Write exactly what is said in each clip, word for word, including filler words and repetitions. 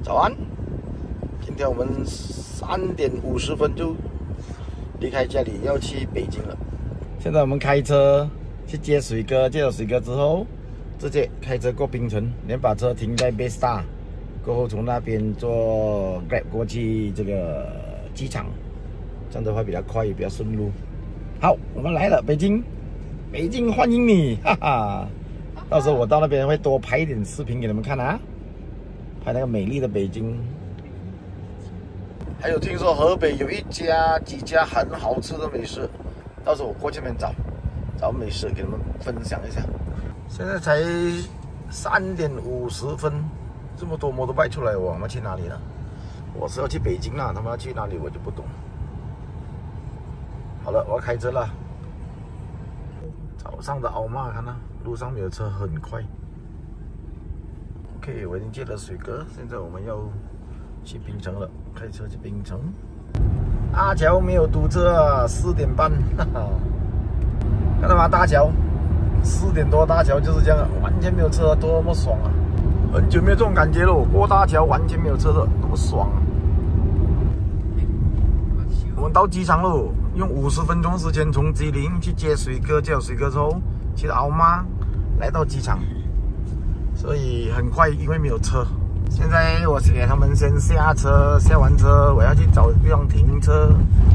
早安，今天我们三点五十分就离开家里，要去北京了。现在我们开车去接水哥，接了水哥之后，直接开车过槟城，连把车停在 Baystar， 过后从那边坐 Grab 过去这个机场，这样的话比较快，也比较顺路。好，我们来了，北京，北京欢迎你，哈哈！到时候我到那边会多拍一点视频给你们看啊。 拍那个美丽的北京，还有听说河北有一家几家很好吃的美食，到时候我过去那边找找美食给你们分享一下。现在才三点五十分，这么多摩托拜出来，我们去哪里呢？我是要去北京啦，他们要去哪里我就不懂。好了，我要开车了。早上的奥马看到路上没有车，很快。 OK， 我已经接了水哥，现在我们要去槟城了，开车去槟城。大桥没有堵车啊，四点半，哈哈，看到吗？大桥四点多，大桥就是这样，完全没有车，多么爽啊！很久没有这种感觉了，过大桥完全没有车的，多么爽啊！我们到机场喽，用五十分钟时间从吉林去接水哥，接了水哥之后去奥马，来到机场。 所以很快，因为没有车。现在我给他们先下车，下完车我要去找地方停车。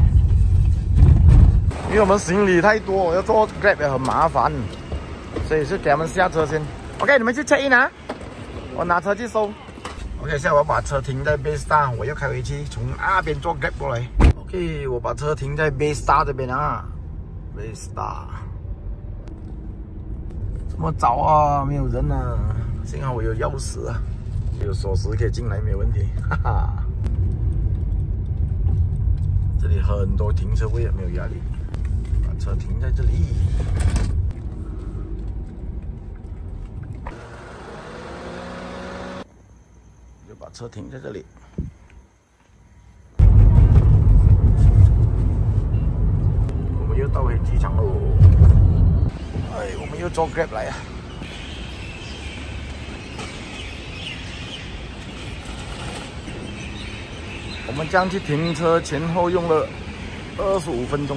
因为我们行李太多，我要坐 Grab 也很麻烦，所以是给他们下车先。OK， 你们去 check in 啊，我拿车去收。OK， 现在我把车停在 Baystar， 我又开回去，从那边坐 Grab 过来。OK， 我把车停在 Baystar 这边啊 ，Baystar。这么早啊，没有人啊。 幸好我有钥匙啊，有锁匙可以进来，没有问题，哈哈。这里很多停车位，没有压力，把车停在这里。就把车停在这里。我们又到回机场喽。哎，我们又坐 Grab 来啊。 我们这样去停车前后用了二十五分钟。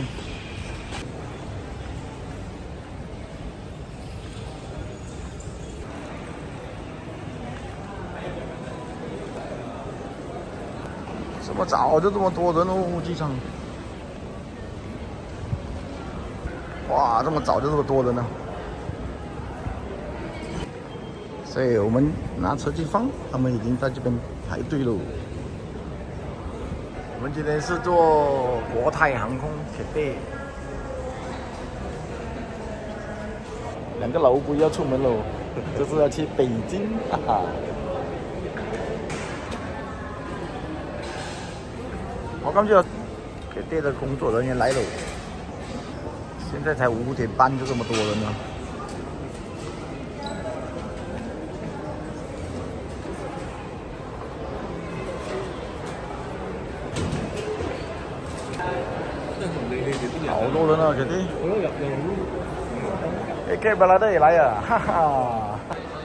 这么早就这么多人哦，机场！哇，这么早就这么多人呢！所以我们拿车去放，他们已经在这边排队喽。 我们今天是坐国泰航空铁队，两个老乌龟要出门喽，这是要去北京，哈哈。我感觉铁队的工作人员来了，现在才五点半就这么多人了。 好多人啊，姐弟！哎 ，Grab 来的也来啊，哈哈！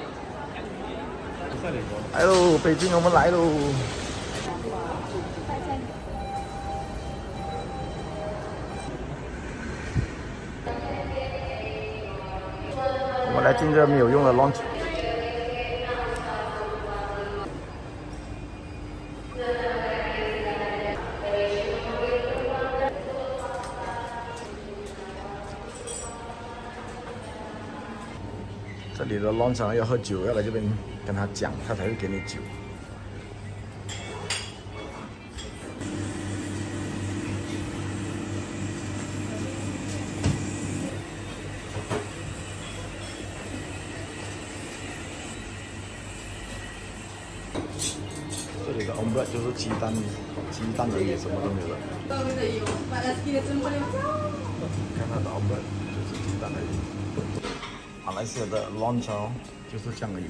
来喽，北京我们来喽！我们来进这没有用的 launch。 这里的 launch 要喝酒，要来这边跟他讲，他才会给你酒。这里的 omelette 就是鸡蛋，鸡蛋而已，什么都没有了。看它的 omelette 就是鸡蛋而已。 马来西亚的 launch 就是这样而已，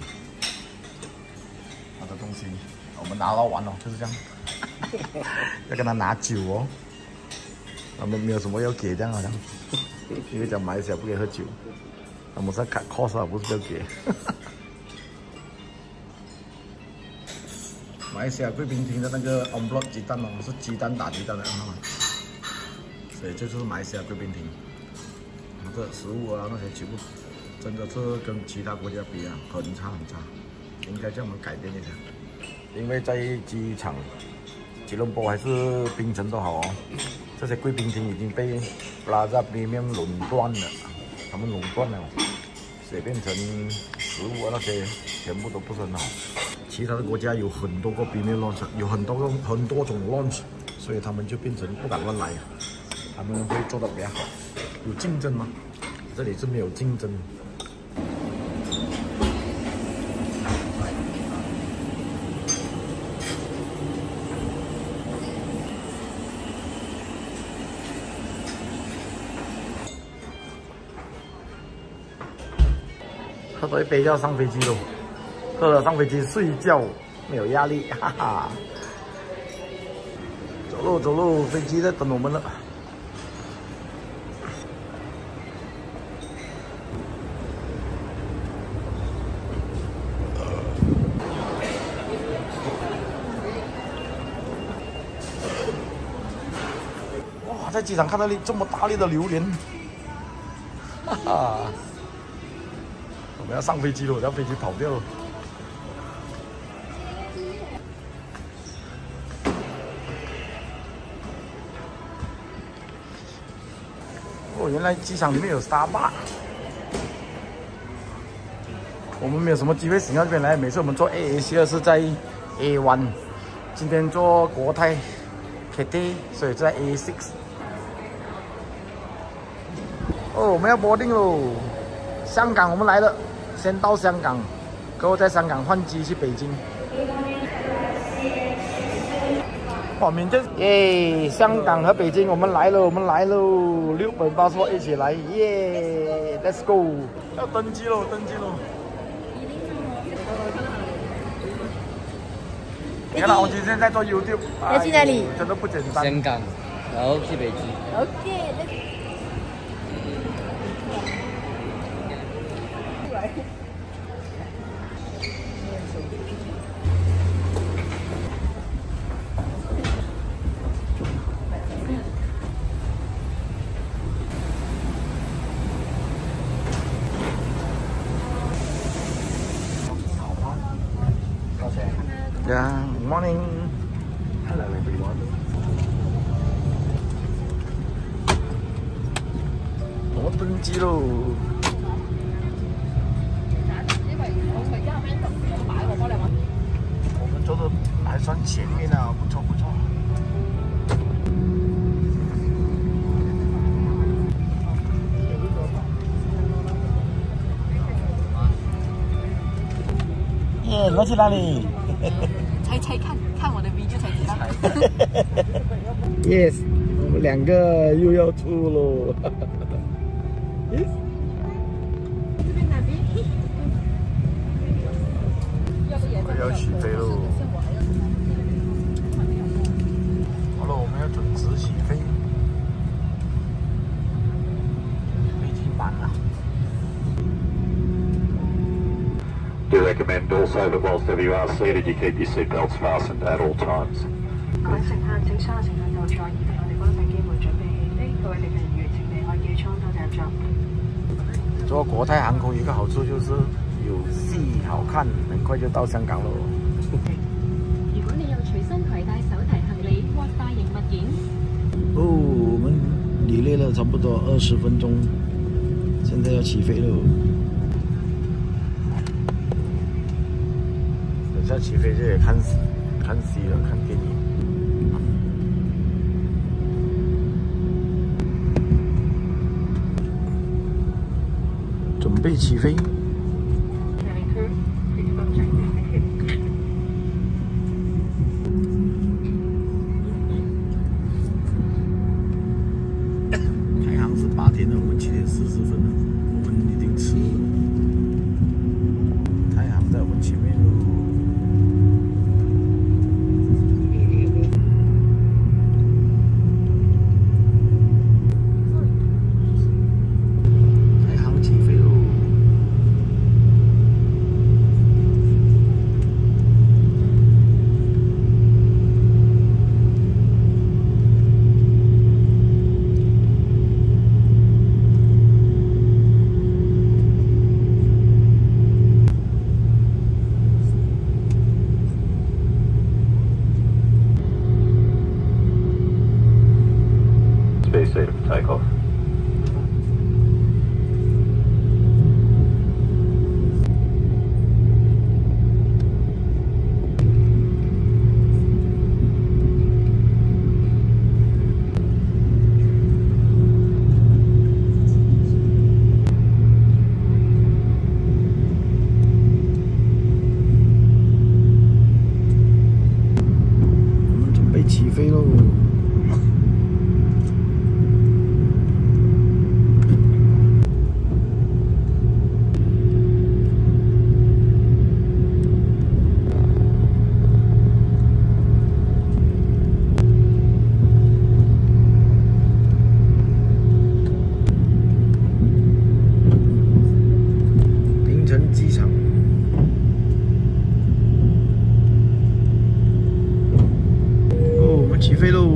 他的东西我们拿到完了，就是这样。要跟他拿酒哦，他们没有什么要给这样好像，因为讲马来西亚不给喝酒，他们是看 cost 啊，不是要给。 马来西亚贵宾厅的那个 on block 鸡蛋哦，是鸡蛋打鸡蛋的啊，所以这就是马来西亚贵宾厅。这食物啊那些全部，真的是跟其他国家比啊，很差很差，应该叫我们改变一下。因为在机场、吉隆坡还是槟城都好哦，这些贵宾厅已经被 Plaza Premium 垄断了，他们垄断了，所以变成食物啊那些全部都不是很好。其他的国家有很多个 Premium Lounge， 有很多个很多种 Lounge， 所以他们就变成不敢乱来，他们会做得比较好。有竞争吗？这里是没有竞争。喝多一杯就要上飞机喽，喝了上飞机睡觉，没有压力，哈哈。走路走路，飞机在等我们了。哇，在机场看到这么大粒的榴莲，哈哈。我们要上飞机了，让飞机跑掉了。哦，原来机场里面有Starbucks。我们没有什么机会醒到这边来，每次我们坐 A A C 是在 A 一，今天坐国泰 K T， 所以在 A 六。哦，我们要 boarding 喽，香港我们来了。先到香港，过后在香港换机去北京。哇，缅甸耶！香港和北京我们来了，我们来喽！六本巴士一起来，耶 ！Let's go！ 要登机喽，登机喽！你看老金现在做 YouTube， 要去哪里？ 真的不简单。 香港，然后去北京。 OK。 Yeah, good morning. Hello everyone. 我登机喽。我们坐的还算前面啊，不错不错。耶，你要去哪里？ 猜猜看，看我的 video 才知道。 Yes， 我们两个又要出喽。Yes。我要起飞喽！好了，我们要准时起飞。飞机满了。 Do recommend also that whilst ever you are seated, you keep your seatbelts fastened at all times. 各位乘客，請稍停喺度座椅，我哋關閉機門準備起飛。各位地勤人員請離開機艙，多謝入座。 坐國泰航空有一個好處就是有戲好看，很快就到香港咯。 如果你有隨身攜帶手提行李或大型物件， 哦，我們delay了差不多二十分鐘，現在要起飛咯。等下起飛就得看看戲了，看電影。準備起飛。开航是八点了，我们七点四十分了，我们一定迟了。太行在我们前面喽。太行起飞喽！ 起飞喽！槟城机场。 起飞喽！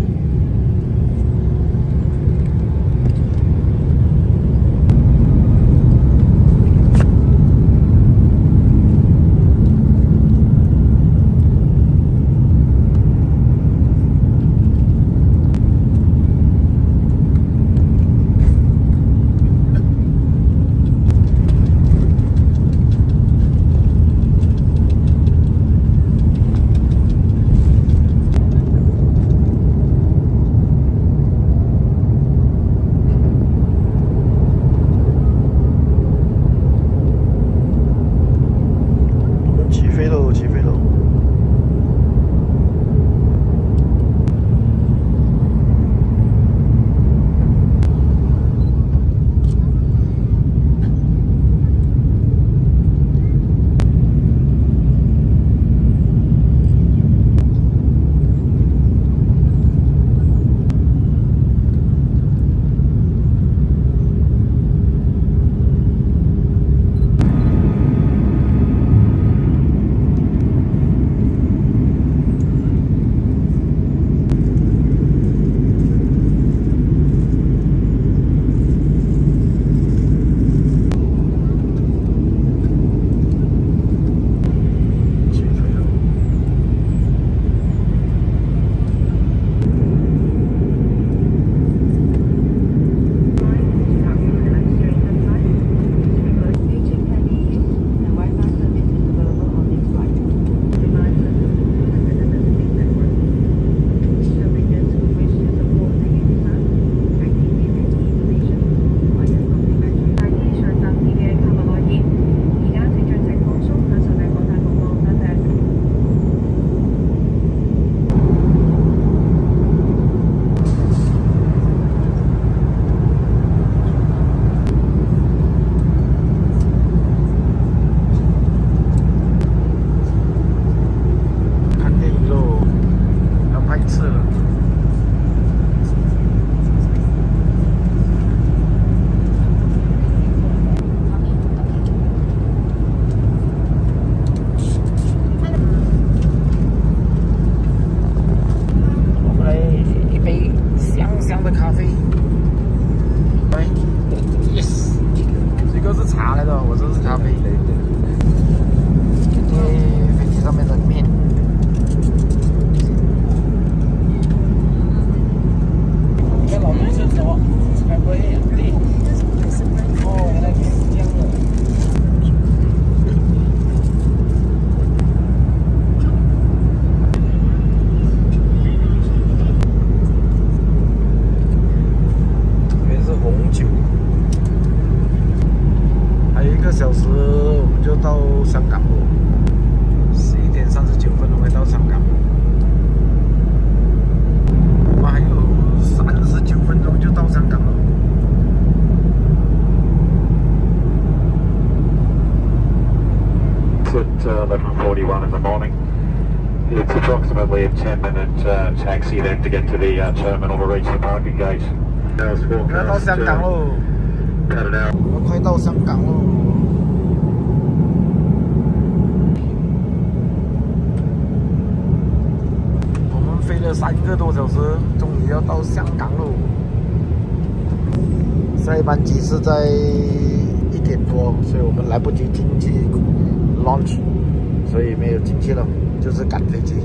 eleven forty-one in the morning. It's approximately a ten minute uh, taxi then to get to the uh, terminal to reach the parking gate. Now it's 要到 forecast 香港 uh, 喽， about an hour. 我快到香港喽。我们飞了三个多小时，终于要到香港喽。下一班机是在一点多，所以我们来不及进去 launch， 所以没有进去了，就是赶飞机。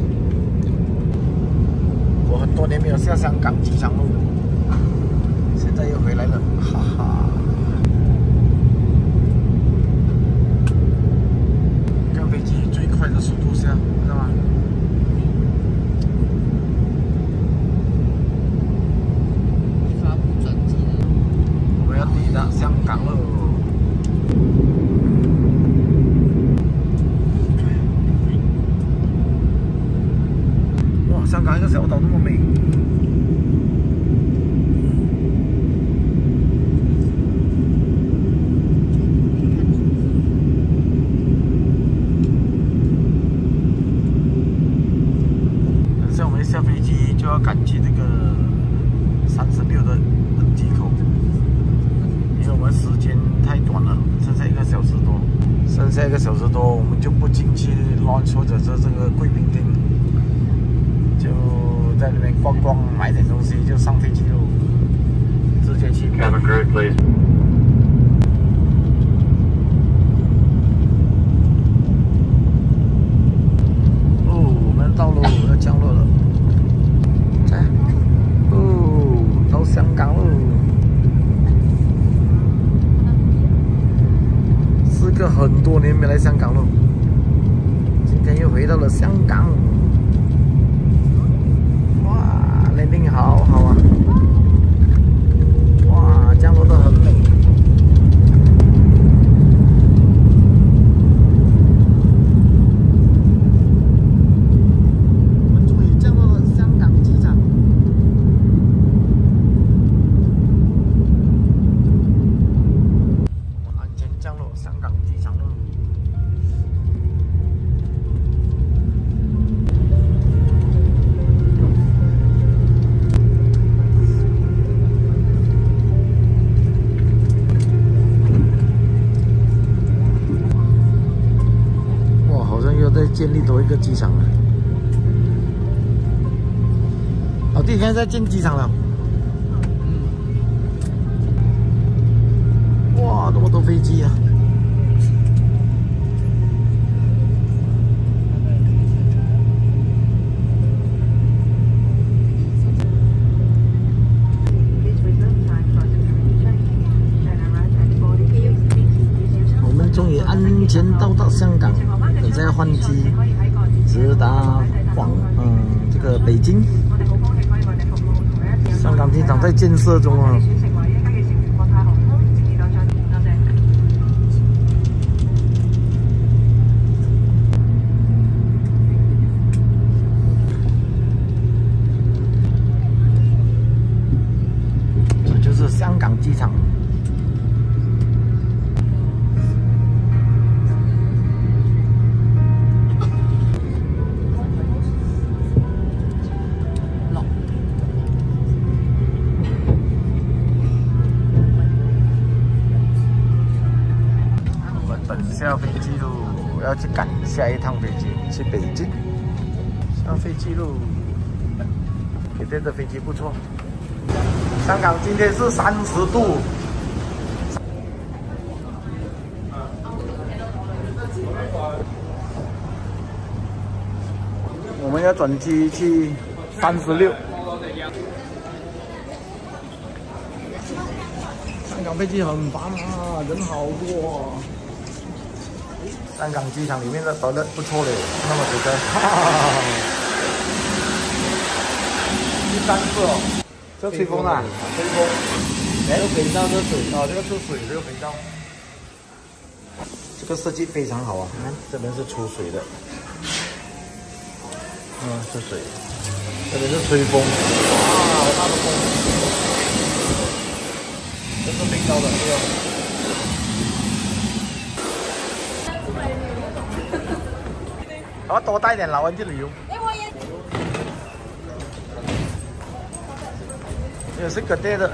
我很多年没有下香港机场喽，现在又回来了，哈哈。看飞机最快的速度下，知道吗？ 抵达香港了。哇，下香港一个小岛那么美。等下我们下飞机就要赶去这个三十六的登机口，因为我们时间太短了，剩下一个小时多。 剩下一个小时多，我们就不进去 launch 或者是这个贵宾厅，就在那边逛逛，买点东西，就上飞机喽，直接去。 Cabin crew, please. 哦，我们到喽，要降落了。在，哦，到香港喽。 是个很多年没来香港了，今天又回到了香港。哇，landing定好好啊！哇，降落的很美。我们终于降落了香港机场。 香港机场喽！哇，好像又在建立多一个机场了。老弟，现在在建机场了。哇，那么多飞机啊！ 终于安全到达香港，等下要换机，直达广嗯这个北京。香港机场在建设中啊。这就是香港机场。 下飞机喽！我要去赶下一趟飞机，去北京。下飞机喽！今天的飞机不错。香港今天是三十度。我们要转机去三十六。香港飞机很繁啊，人好多啊。 香港机场里面的toilet不错嘞，那么水干，哈哈哈哈！第三次哦，这吹风啊，吹风，哎，有肥皂这水哦，这个出水，这个肥皂，这个设计非常好啊，看这边是出水的，嗯，是水，这边是吹风，哇，好大的风，这是肥皂的，对吧？ 我多带点老温去旅游。也是个对的。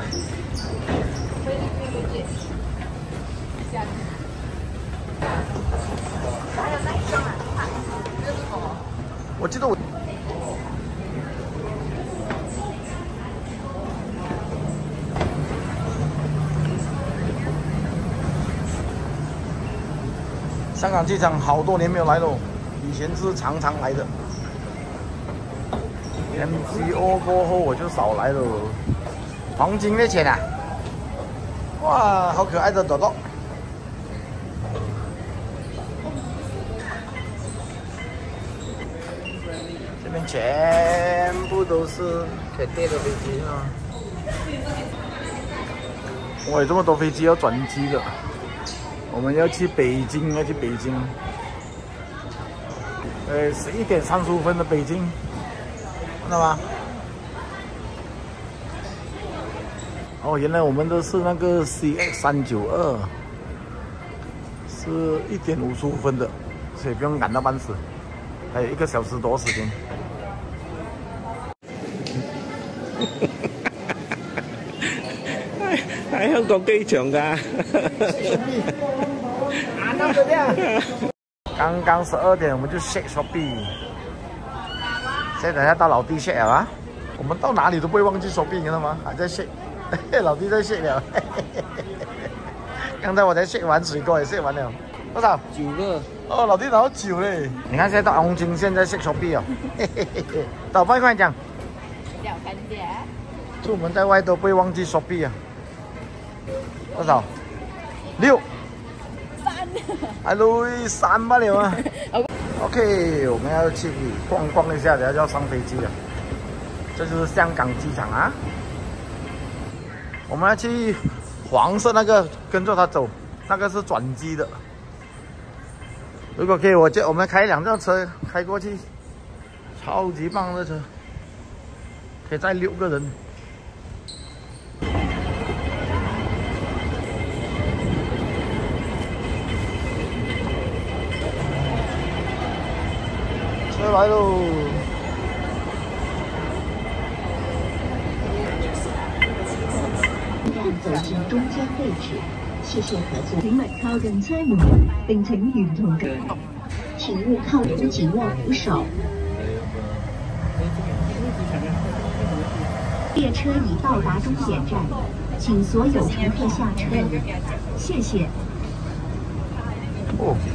我记得我。香港机场好多年没有来了。 以前是常常来的 ，M C O 过后我就少来了。黄金的钱啊！哇，好可爱的朵朵。这边全部都是可跌的飞机啊！哇，有这么多飞机要转机的。我们要去北京，要去北京。 呃，十一点三十五分的北京， 看到吗？哦，原来我们都是那个 C X 三九二，是一点五十五分的，所以不用赶到半死，还有一个小时多时间。 喺香港機場㗎。 剛剛十二點，我們就 shake Shopee。現在等下到老弟 shake 了啊！我們到哪裡都不會忘記 Shopee，你知道嗎？還在 shake， 老弟在 shake 了。剛才我才 shake 完水果也 shake 完了，多少？ 九個。 哦，老弟拿到九嘞！你看現在到紅金線在 shake Shopee 哦。老闆快講。 小看姐。 出門在外都不會忘記 Shopee 啊。多少？六。 三。 哎呦，三不了啊。OK， 我们要去逛逛一下，等下就要上飞机了。这就是香港机场啊。我们要去黄色那个，跟着他走，那个是转机的。如果可以，我就我们开两辆车开过去，超级棒的车，可以载六个人。车来喽！ 走至中間位置，謝謝合作。請勿靠近車門，並請沿途嘅。請勿靠近緊握扶手。列車已到達終點站，請所有乘客下車。謝謝。 哦。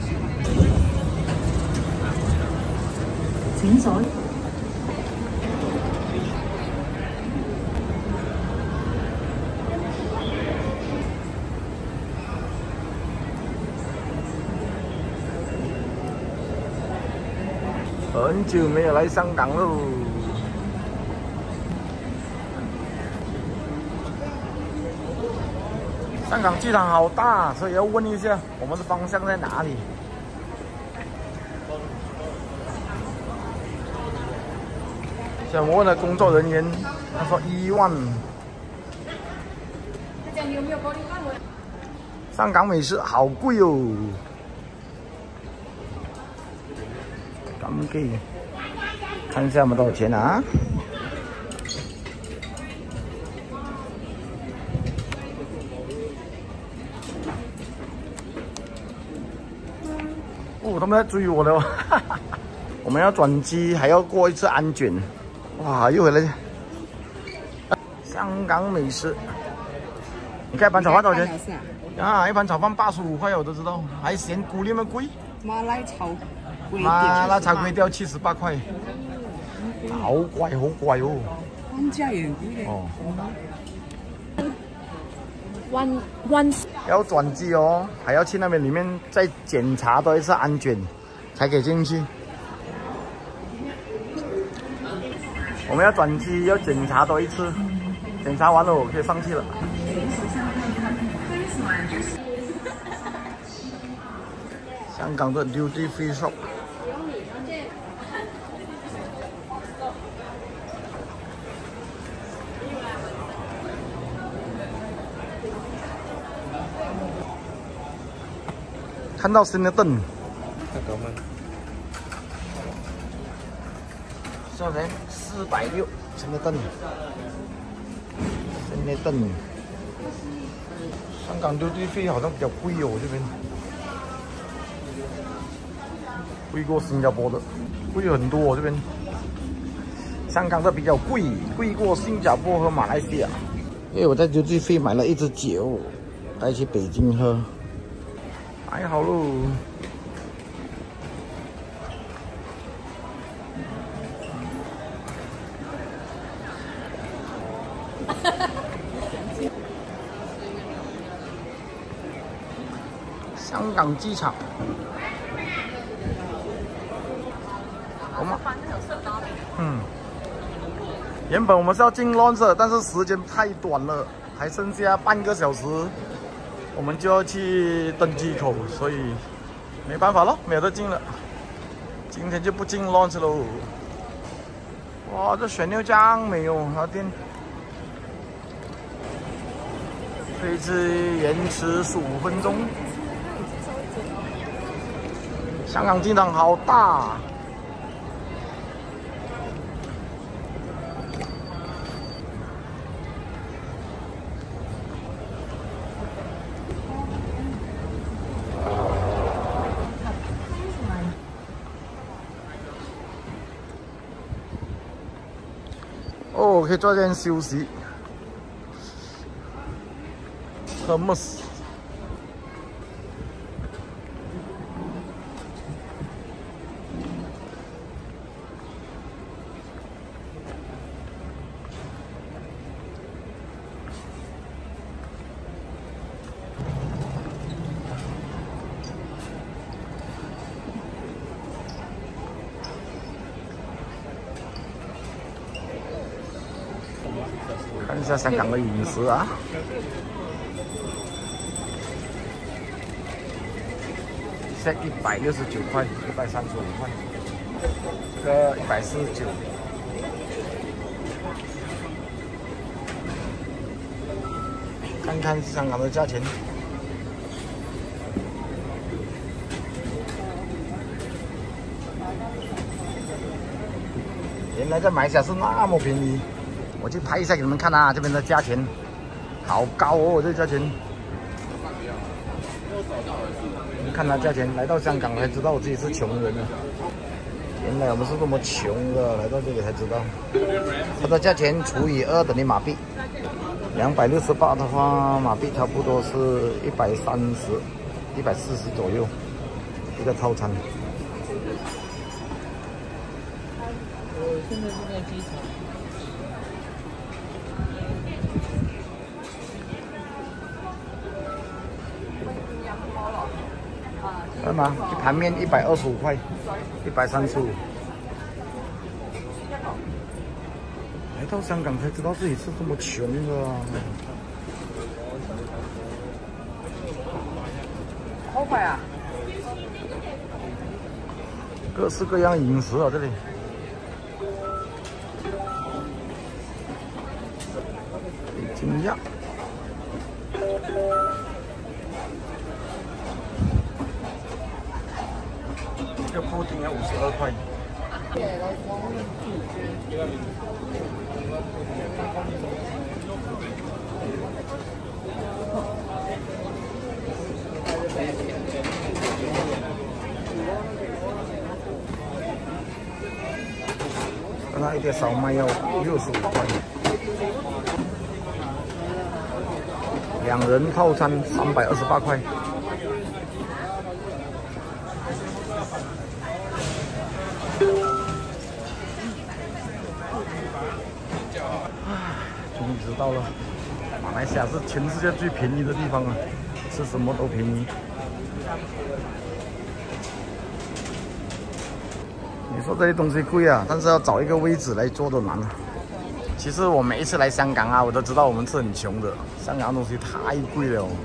請所。 很久没有来香港喽。香港机场好大，所以要问一下我们的方向在哪里。像我问了工作人员，他说一万。香港美食好贵哦。咁嘅，看一下我们多少钱啊？哦，他们在追我了，我们要转机，还要过一次安检。哇，又回来了！香港美食，你看一盘炒饭多少钱？啊，一盘炒饭八十五块，我都知道，还嫌菇那么贵。 马来炒粿麻辣炒粿条七十八块，好貴好貴哦！ 安家園哦。 One one 要轉機哦，還要去那邊裡面再檢查多一次安檢，才可以進去。我們要轉機要檢查多一次，檢查完了我可以上去了。香港的 duty free shop。看到新的燈，收錢四百六，新的燈，新的燈。香港 duty free 好像比較貴哦，這邊貴過新加坡的，貴很多哦，這邊。香港的比較貴，貴過新加坡和馬來西亞。因為我在 duty free 買了一支酒，帶去北京喝。買好咯！香港機場，我們嗯，原本我們是要進 launch， 但是時間太短了，還剩下半個小時。我們就要去登機口，所以沒辦法咯，沒有得進了。今天就不進 launch 嘍。 哇，这旋钮桨没有，它电。飞机延迟十五分钟。香港机场好大。 哦，可以坐这边休息。Hummus。看一下香港的饮食啊，set一百六十九块，一百三十五块，这个一百四十九。看看香港的价钱。原来在马来西亚是那么便宜。 我去拍一下给你们看啊，这边的价钱好高哦，这个价钱。你看它价钱，来到香港才知道我自己是穷人啊。原来我们是这么穷的，来到这里才知道。它的价钱除以二等于马币，两百六十八的话，马币差不多是一百三十、一百四十左右一个套餐。 我现在是在机场。 干嘛？一盘面一百二十五块，一百三十五。来到香港才知道自己是这么穷的啊！ 好快啊！ 各式各样饮食啊，这里。北京鸭。 一个布丁要五十二块。那一碟烧麦要六十五块。两人套餐三百二十八块。 终于知道了，马来西亚是全世界最便宜的地方啊，吃什么都便宜。你说这些东西贵啊，但是要找一个位置来坐都难啊。其实我每一次来香港啊，我都知道我们是很穷的，香港的东西太贵了哦。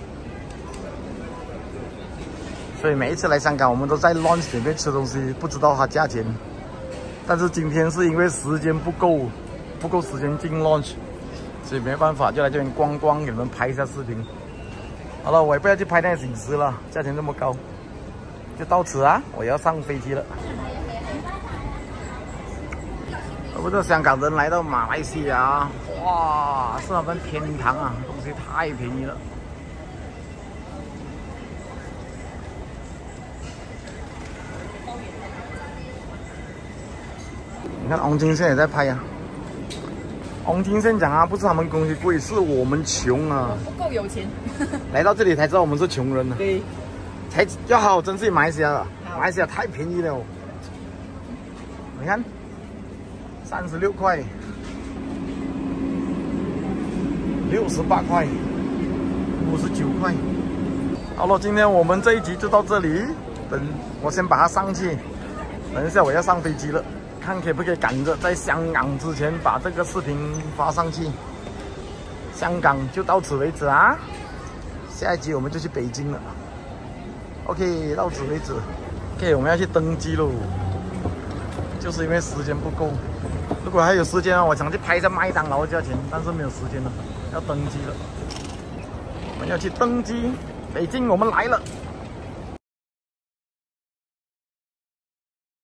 所以每一次来香港，我们都在 lunch 里面吃东西，不知道它价钱。但是今天是因为时间不够。 不够时间进 launch， 所以没办法，就来这边逛逛，给你们拍一下视频。好了，我也不要去拍那些饮食了，价钱这么高，就到此啊！我要上飞机了。不知道香港人来到马来西亚，哇，是他们天堂啊，东西太便宜了。你看王金现在也在拍呀、啊。 王金先讲啊，不是他们东西贵，是我们穷啊， 不够有钱。 来到这里才知道我们是穷人啊， 对， 才要好好珍惜马来西亚了。马来西亚太便宜了，你看，三十六块，六十八块，五十九块。好了，今天我们这一集就到这里，等我先把它上去，等一下我要上飞机了。 看可不可以赶着在香港之前把这个视频发上去。香港就到此为止啊，下一集我们就去北京了。OK， 到此为止。OK， 我们要去登机喽。 就是因为时间不够。如果还有时间啊，我想去拍一下麦当劳的价钱，但是没有时间了，要登机了。我们要去登机，北京，我们来了。